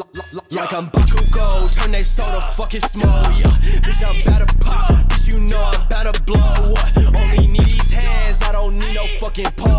Like I'm Bakugo, turn they soda fucking small, yeah. Bitch, I'm bout to pop, bitch, you know I'm bout to blow. Only need these hands, I don't need no fucking pole.